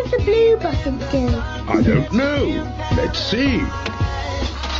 does the blue button do? I don't know. Let's see.